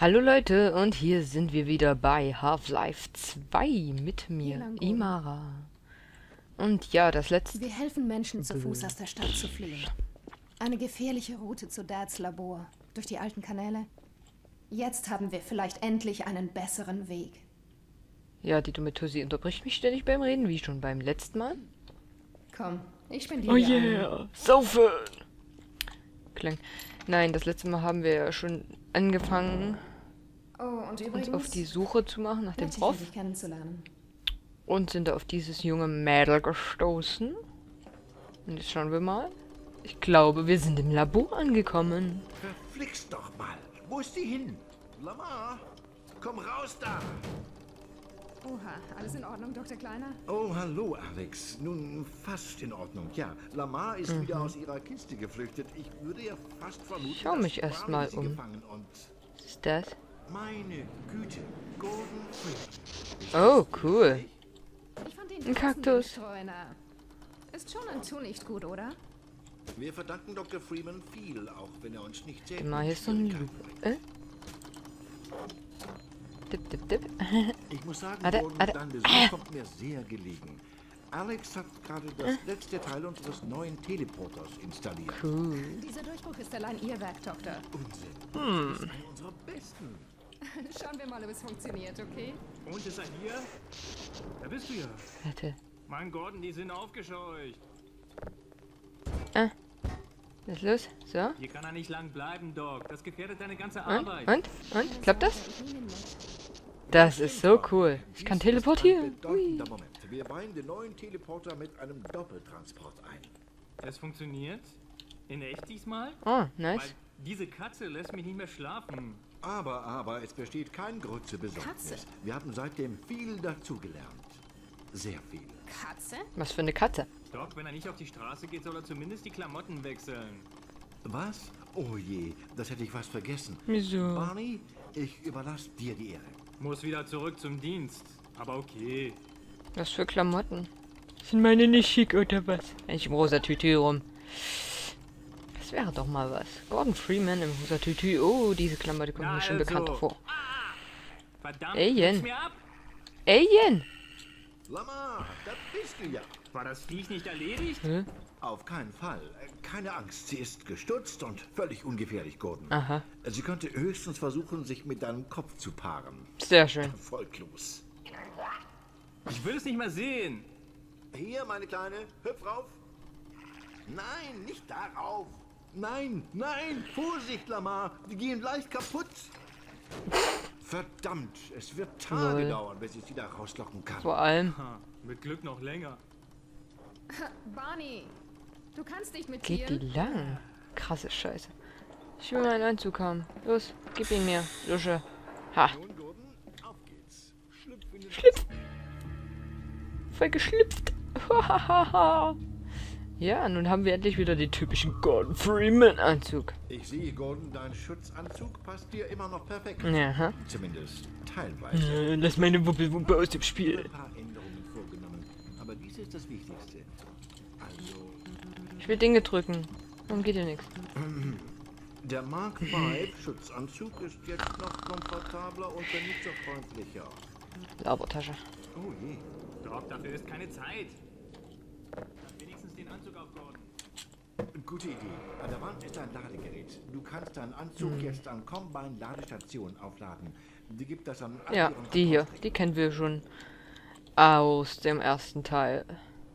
Hallo Leute, und hier sind wir wieder bei Half-Life 2 mit mir, Imara. Und ja, das letzte... Wir helfen Menschen zu Fuß aus der Stadt zu fliehen. Eine gefährliche Route zu Dads Labor, durch die alten Kanäle. Jetzt haben wir vielleicht endlich einen besseren Weg. Ja, die dumme Tussi unterbricht mich ständig beim Reden, wie schon beim letzten Mal. Komm, ich bin die. Oh yeah, saufen! Klang. Nein, das letzte Mal haben wir ja schon angefangen, Oh, und übrigens, uns auf die Suche zu machen nach dem nett, Prof. dich kennenzulernen. Und sind da auf dieses junge Mädel gestoßen. Und jetzt schauen wir mal. Ich glaube, wir sind im Labor angekommen. Verflixt doch mal. Wo ist die hin? Lamar, komm raus da. Oha, alles in Ordnung, Dr. Kleiner? Oh, hallo, Alex. Nun, fast in Ordnung. Ja, Lamar ist wieder aus ihrer Kiste geflüchtet. Ich würde ja fast vermuten, Schau mich dass erst Barney mal sie um. gefangen und... Was ist das? Meine Güte, Gordon Freeman. Oh, cool. Ich fand den Ein Kaktus. Streuner. Ist schon ein Tu nicht gut, oder? Wir verdanken Dr. Freeman viel, auch wenn er uns nicht selten Mal hier ist so ein Loop. Dip, dip, dip. Ich muss sagen, Warte, Gordon, warte. dein Besuch kommt mir sehr gelegen. Alex hat gerade das letzte Teil unseres neuen Teleporters installiert. Cool. Dieser Durchbruch ist allein Ihr Werk, Doktor. Unsinn. Das ist einer unserer besten. Schauen wir mal, ob es funktioniert, okay? Und ist er hier? Da bist du ja. Warte. Mein Gordon, die sind aufgescheucht. Was ist los? So. Hier kann er nicht lang bleiben, Doc. Das gefährdet deine ganze Und? Arbeit. Und? Klappt das? Das ist so cool. Ich kann teleportieren. Bedeutender Moment. Wir weihen den neuen Teleporter mit einem Doppeltransport ein. Es funktioniert? In echt diesmal? Oh, Weil nice. diese Katze lässt mich nicht mehr schlafen. Aber, es besteht kein Grund zur Katze? Besorgnis. Wir haben seitdem viel dazugelernt. Sehr viel. Katze? Was für eine Katze. Doc, wenn er nicht auf die Straße geht, soll er zumindest die Klamotten wechseln. Was? Oh je, das hätte ich fast vergessen. Wieso? Barney, ich überlasse dir die Ehre. Muss wieder zurück zum Dienst. Aber okay. Was für Klamotten? Sind meine nicht schick oder was? Eigentlich im rosa Tütü rum. Das wäre doch mal was. Gordon Freeman im rosa Tütü. Oh, diese Klamotte kommt Na mir schon also. bekannt vor. Verdammt, Alien. nimm's mir ab! Alien! Lamar, da bist du ja. War das Viech nicht erledigt? Hä? Auf keinen Fall. Keine Angst, sie ist gestutzt und völlig ungefährlich, Gordon. Aha. Sie könnte höchstens versuchen, sich mit deinem Kopf zu paaren. Sehr schön. Erfolglos. Ich will es nicht mal sehen. Hier, meine Kleine, hüpf rauf. Nein, nicht darauf. Nein, nein, Vorsicht, Lamar, die gehen leicht kaputt. Verdammt, es wird Tage Lol. dauern, bis ich sie da rauslocken kann. Vor allem Ha, mit Glück noch länger. Barney, du kannst nicht mit geht die Tieren. lang. Krasse Scheiße. Ich will meinen Anzug haben. Los, gib ihn mir. Lusche. Ha. Nun, Gordon, auf geht's. Schlüpf in den Schlüpf. Voll geschlüpft. Ja, nun haben wir endlich wieder den typischen Gordon Freeman Anzug. Ich sehe, Gordon, dein Schutzanzug passt dir immer noch perfekt. Ja, ha? Zumindest teilweise. Lass meine Wuppelwumpe aus dem Ein Spiel. paar Änderungen vorgenommen, aber dies ist das Wichtigste. Also, Ich will Dinge drücken. Warum geht hier nichts? der Mark V Schutzanzug ist jetzt noch komfortabler und benutzerfreundlicher. Labertasche. Oh je. Doc, dafür ist keine Zeit. Wenigstens den Anzug auf, Gordon. Gute Idee. An der Wand ist ein Ladegerät. Du kannst deinen Anzug jetzt an Combine Ladestation aufladen. Die gibt das an all Ja, ihren die hier. Verkaufsstrecken. Die kennen wir schon aus dem ersten Teil.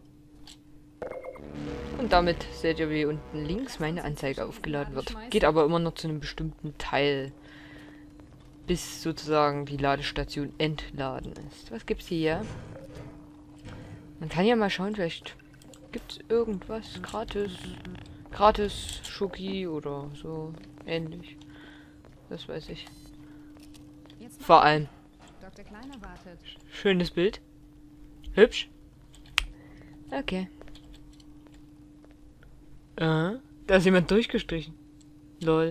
Und damit seht ihr, wie unten links meine Anzeige aufgeladen wird. Geht aber immer nur zu einem bestimmten Teil. Bis sozusagen die Ladestation entladen ist. Was gibt's hier? Man kann ja mal schauen, vielleicht gibt's irgendwas gratis. Gratis Schoki oder so ähnlich. Das weiß ich. Jetzt Vor allem. Dr. Kleiner wartet. Schönes Bild. Hübsch. Okay. Da ist jemand durchgestrichen. Lol.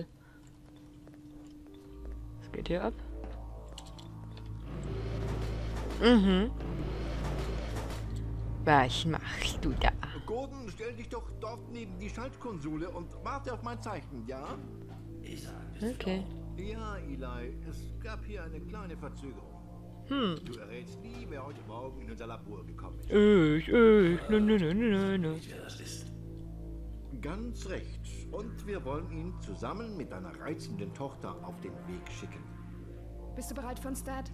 Was geht hier ab? Was machst du da? Gordon, stell dich doch dort neben die Schaltkonsole und warte auf mein Zeichen, ja? Okay. Ja, Eli, es gab hier eine kleine Verzögerung. Du errätst nie, wer heute Morgen in unser Labor gekommen ist. Ne. Ganz recht. Und wir wollen ihn zusammen mit deiner reizenden Tochter auf den Weg schicken. Bist du bereit für uns, Dad?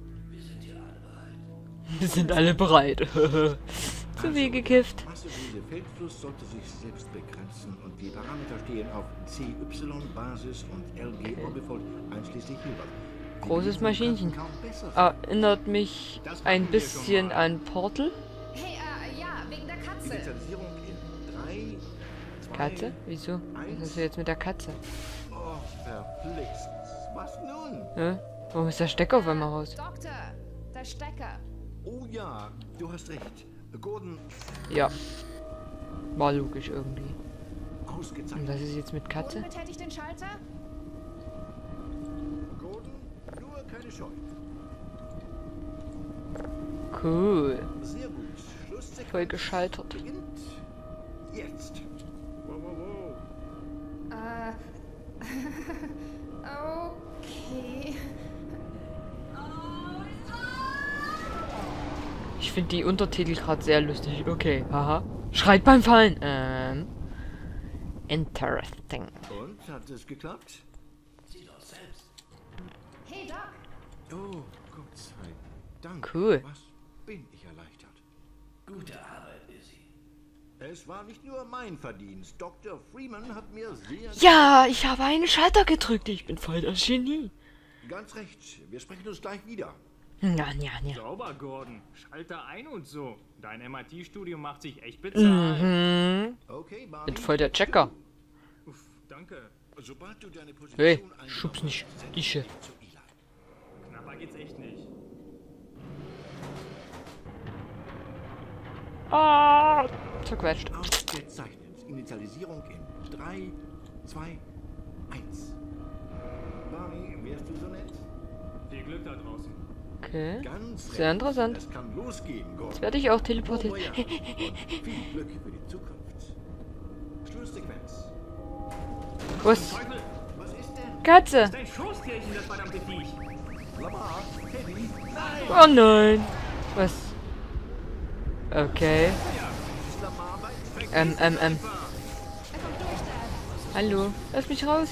Wir sind alle bereit. Zu wie gekifft. Massedose Feldfluss sollte sich selbst begrenzen und die Parameter stehen auf CY-Basis und LG-Orbifold einschließlich Hilbert. Großes Maschinchen. Erinnert mich ein bisschen an Portal. Hey, ja, wegen der Katze. Initialisierung in 3, 2, Katze? Wieso? Was ist jetzt mit der Katze? Oh, verflixt. Was nun? Hä? Warum ist der Stecker auf einmal raus? Doktor, der Stecker. Oh ja, du hast recht. Gordon, Ja. War logisch irgendwie. Und ausgezeichnet. was ist jetzt mit Katze? Gordon betätigt den Schalter? Gordon, nur keine Scheu. Cool. Sehr gut. Schlusssequenz Voll geschaltert. beginnt jetzt. Wow, wow, wow. Okay. Ich finde die Untertitel gerade sehr lustig. Okay, haha. Schreit beim Fallen. Interesting. Und, hat es geklappt? Hey, Doc. Oh, Gott sei Dank. Cool. Was bin ich erleichtert. Gute Arbeit, Izzy. Es war nicht nur mein Verdienst. Dr. Freeman hat mir sehr... Ja, ich habe einen Schalter gedrückt. Ich bin voll das Genie. Ganz recht. Wir sprechen uns gleich wieder. Ja. Sauber, Gordon. Schalter ein und so. Dein MIT-Studium macht sich echt bezahlt. Okay, Barney. Bin voll der Checker. Uff, danke. Sobald du deine Position Hey, eingenommen schub's nicht. hast, sende Ische. ich dich zu Eli. Knapper geht's echt nicht. Ah, zerquetscht. Ausgezeichnet. Initialisierung in 3, 2, 1. Barney, wärst du so nett? Viel Glück da draußen. Okay. Ganz Sehr recht. interessant. Es kann losgehen, Gordon. Jetzt werde ich auch teleportiert. Oh, ja. Und viel Glück für die Zukunft. Schlusssequenz. Was? Teufel, Was ist denn? Katze. dein Schoßtierchen, das verdammte Viech. Lamar, Teddy, nein! Oh nein. Was? Okay. Ist Lamar bei? Er kommt durch, Dad. Hallo. Lass mich raus.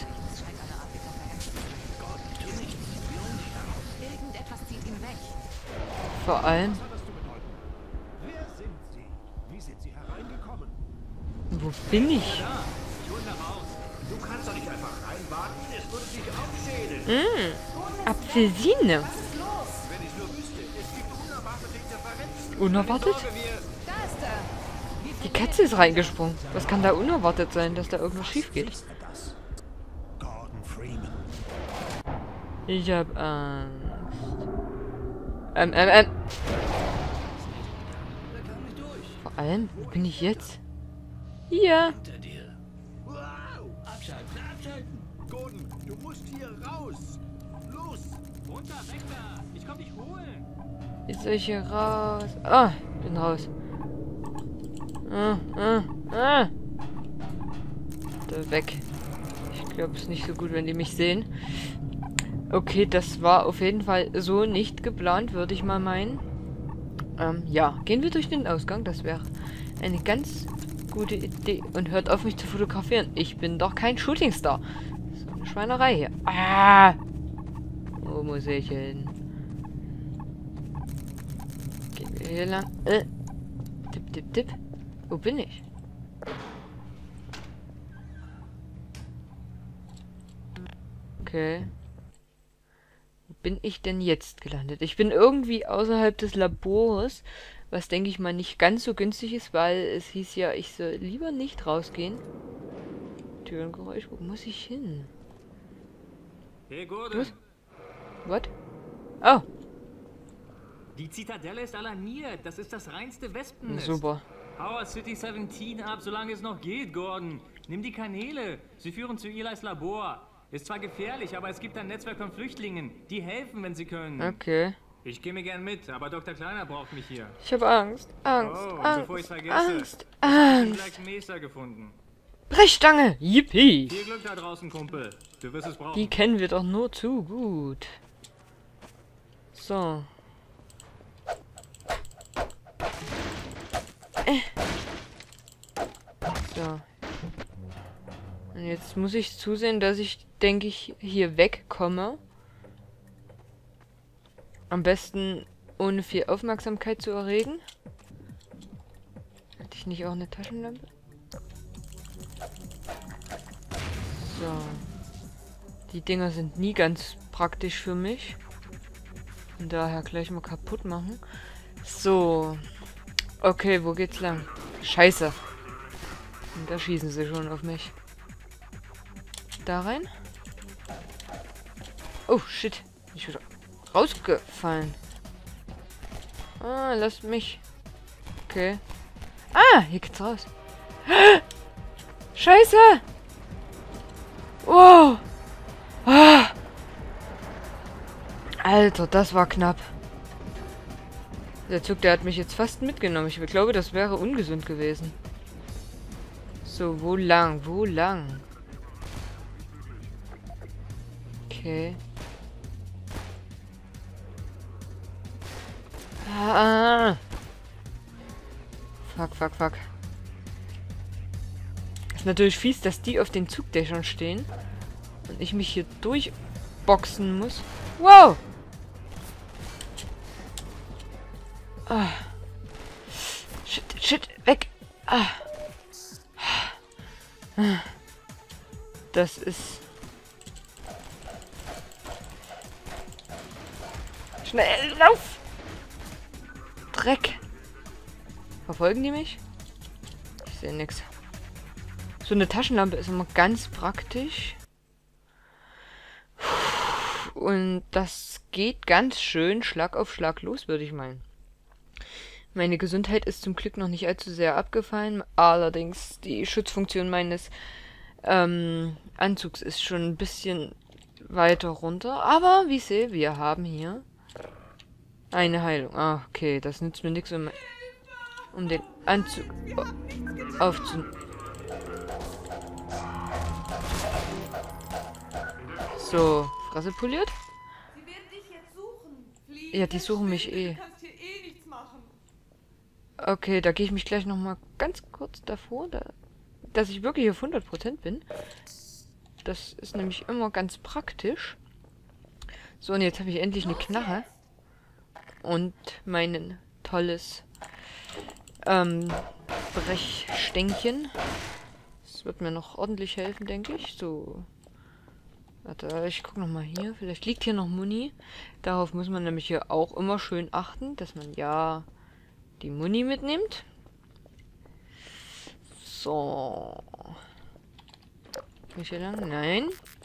Irgendetwas zieht ihn weg. Vor allem. Wer sind Sie? Wie sind Sie hereingekommen? Wo bin ich? Da, ich hol ihn da raus. Du kannst doch nicht einfach reinwarten, es würde dich aufschälen. Apfelsine. Was ist los? Wenn ich nur wüsste, es gibt unerwartete Interferenzen. Unerwartet? Sorge, wir... Da ist er. Die Katze ist reingesprungen. Was kann da unerwartet sein, dass da irgendwas schief geht? Ist er das? Gordon Freeman. Ich hab Angst. Vor allem, wo bin ich jetzt? Hier. Hinter dir. Wow! Abschalten, abschalten. Gordon, du musst hier raus. Los! Runter, weg da. Ich komm dich holen. Jetzt soll ich hier raus. Ah, bin raus. Da weg. Ich glaube, es ist nicht so gut, wenn die mich sehen. Okay, das war auf jeden Fall so nicht geplant, würde ich mal meinen. Ja, gehen wir durch den Ausgang. Das wäre eine ganz gute Idee. Und hört auf, mich zu fotografieren. Ich bin doch kein Shootingstar. So eine Schweinerei hier. Ah! Wo muss ich hin? Gehen wir hier lang. Tipp, tipp, tipp. Wo bin ich? Okay. Wo bin ich denn jetzt gelandet? Ich bin irgendwie außerhalb des Labors, was denke ich mal nicht ganz so günstig ist, weil es hieß ja, ich soll lieber nicht rausgehen. Türengeräusch, wo muss ich hin? Hey, Gordon. What? Oh, Die Zitadelle ist alarmiert. Das ist das reinste Wespennest. super. Power City 17 ab, solange es noch geht, Gordon. Nimm die Kanäle. Sie führen zu Elis Labor. Ist zwar gefährlich, aber es gibt ein Netzwerk von Flüchtlingen. Die helfen, wenn sie können. Okay. Ich gehe mir gern mit, aber Dr. Kleiner braucht mich hier. Ich habe Angst. Angst. Oh, und Angst. bevor ich's vergesse, Angst. Ich hab den Angst. Black Mesa gefunden. Brechstange. Yippie. Viel Glück da draußen, Kumpel. Du wirst es brauchen. Die kennen wir doch nur zu gut. So. So. Und jetzt muss ich zusehen, dass ich, denke ich, hier wegkomme. Am besten ohne viel Aufmerksamkeit zu erregen. Hatte ich nicht auch eine Taschenlampe? So. Die Dinger sind nie ganz praktisch für mich. Von daher gleich mal kaputt machen. So. Okay, wo geht's lang? Scheiße. Und da schießen sie schon auf mich. Da rein? Oh, shit. Ich bin wieder rausgefallen. Ah, lasst mich. Okay. Ah, hier geht's raus. Scheiße! Wow! Ah. Alter, das war knapp. Der Zug, der hat mich jetzt fast mitgenommen. Ich glaube, das wäre ungesund gewesen. So, wo lang? Wo lang? Okay. Ah. Fuck, fuck, fuck. Ist natürlich fies, dass die auf den Zugdächern stehen. Und ich mich hier durchboxen muss. Wow! Ah. Shit, shit, weg! Ah. Das ist... Schnell, lauf! Dreck! Verfolgen die mich? Ich sehe nichts. So eine Taschenlampe ist immer ganz praktisch. Und das geht ganz schön Schlag auf Schlag los, würde ich meinen. Meine Gesundheit ist zum Glück noch nicht allzu sehr abgefallen. Allerdings die Schutzfunktion meines Anzugs ist schon ein bisschen weiter runter. Aber wie ich sehe, wir haben hier eine Heilung. Ah, okay, das nützt mir nichts, um den Anzug aufzunehmen. So, Fresse poliert? Sie werden dich jetzt suchen. Flieh, Ja, die suchen mich eh. Du kannst hier eh nichts machen. Okay, da gehe ich mich gleich nochmal ganz kurz davor, dass ich wirklich auf 100% bin. Das ist nämlich immer ganz praktisch. So, und jetzt habe ich endlich eine Knarre. Und mein tolles Brechstängchen. Das wird mir noch ordentlich helfen, denke ich. So. Warte, ich gucke nochmal hier. Vielleicht liegt hier noch Muni. Darauf muss man nämlich hier auch immer schön achten, dass man ja die Muni mitnimmt. So. Kann ich hier lang? Nein.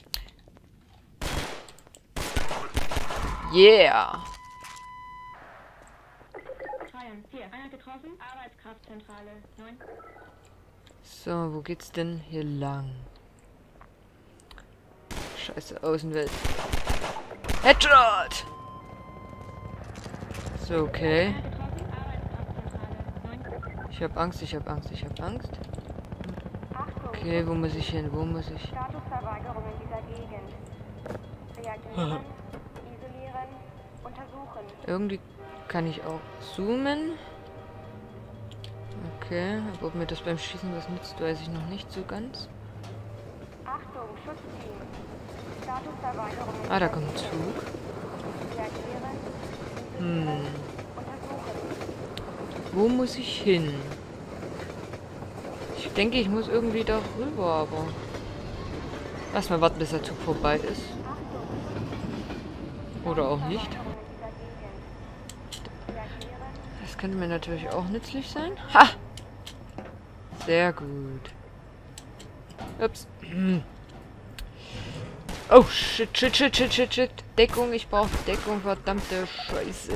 Yeah. 3 und 4. Einer getroffen. Arbeitskraftzentrale. 9. So, wo geht's denn hier lang? Scheiße, Außenwelt. Headshot! So, okay. Ich hab Angst, ich hab Angst, ich hab Angst. Okay, wo muss ich hin? Wo muss ich? Statusverweigerung in dieser Gegend. Reagieren, isolieren, untersuchen. Irgendwie kann ich auch zoomen. Okay, aber ob mir das beim Schießen was nützt, weiß ich noch nicht so ganz. Achtung, Schutzteam. Statusverweigerung in Ah, da kommt ein Zug. Reagieren, Hm. untersuchen. Wo muss ich hin? Ich denke, ich muss irgendwie da rüber, aber... Lass mal warten, bis der Zug vorbei ist. Oder auch nicht. Das könnte mir natürlich auch nützlich sein. Ha! Sehr gut. Ups. Oh, shit, shit, shit, shit, shit, shit. Deckung, ich brauche Deckung, verdammte Scheiße.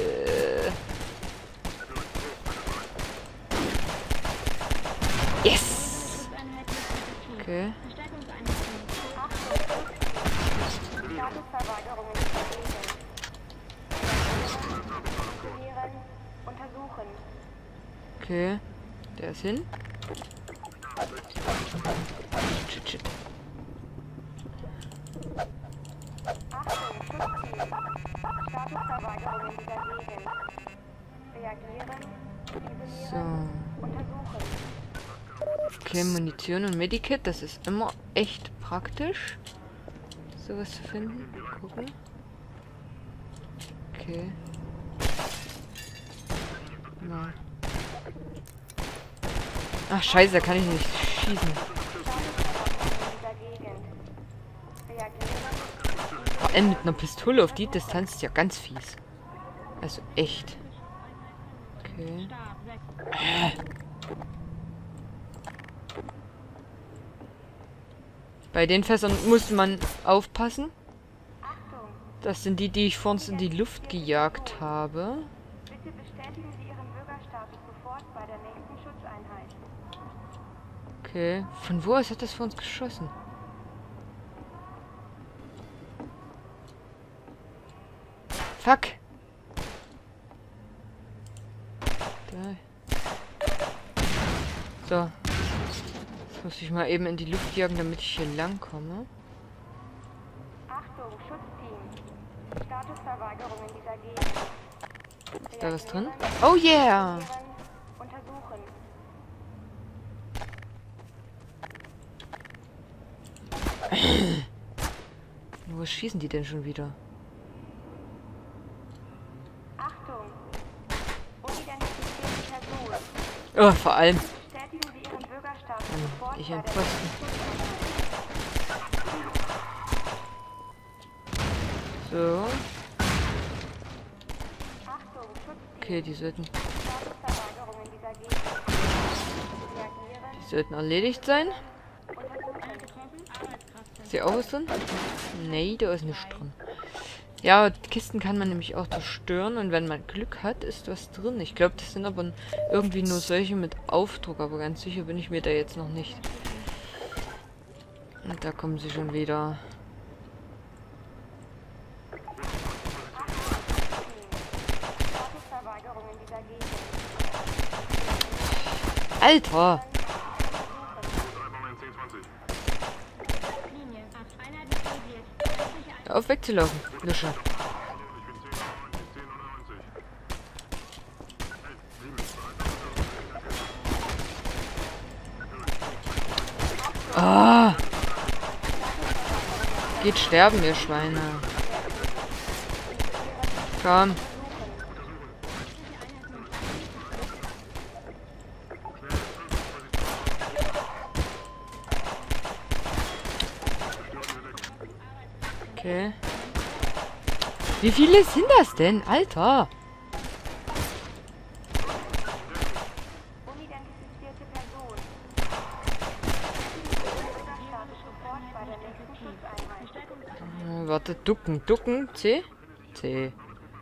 Yes! Okay. Statusverweigerung in dieser Gegend. Isolieren, untersuchen. Okay. Der ist hin. Shit, shit. Statusverweigerung in dieser Gegend. Reagieren, isolieren, So. untersuchen. Okay, Munition und Medikit, das ist immer echt praktisch, sowas zu finden. Gucken. Okay. Na. Ach scheiße, da kann ich nicht schießen. Vor allem mit einer Pistole auf die Distanz ist ja ganz fies. Also echt. Okay. Bei den Fässern muss man aufpassen. Das sind die, die ich vorhin in die Luft gejagt habe. Bitte bestätigen Sie Ihren Bürgerstatus sofort bei der nächsten Schutzeinheit. Okay. Von wo aus hat das vor uns geschossen? Fuck. Da. So. Jetzt muss ich mal eben in die Luft jagen, damit ich hier lang komme. Achtung, Schutzteam. Statusverweigerung in dieser Gegend. Ist da was drin? Oh yeah! Untersuchen. Wo schießen die denn schon wieder? Achtung. Unidentifizierte Person. Oh, vor allem. Bestätigen Sie Ihren Bürgerstatus sofort Ich bei ein der Posten. So. Achtung, Schutzteam. Okay, die sollten Statusverweigerung in dieser Gegend. Reagieren, sollten erledigt sein. untersuchen. Ist hier auch was drin? Nee, da ist nichts drin. Ja, Kisten kann man nämlich auch zerstören und wenn man Glück hat, ist was drin. Ich glaube, das sind aber irgendwie nur solche mit Aufdruck, aber ganz sicher bin ich mir da jetzt noch nicht. Und da kommen sie schon wieder. Statusverweigerung in dieser Gegend. Alter! Linie. Einheit aktiviert. Hör auf wegzulaufen, Lusche. Ah! Geht sterben, ihr Schweine. Komm. Okay. Wie viele sind das denn? Alter! Unidentifizierte Person. Bürgerstatus sofort bei der nächsten Schutzeinheit. Warte, ducken. Ducken. C? C.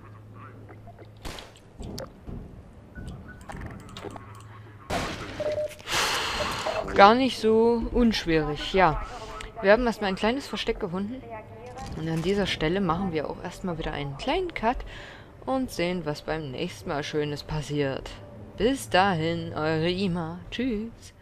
Gar nicht so unschwierig, ja. Wir haben erstmal ein kleines Versteck gefunden. Und an dieser Stelle machen wir auch erstmal wieder einen kleinen Cut und sehen, was beim nächsten Mal Schönes passiert. Bis dahin, eure Ima. Tschüss.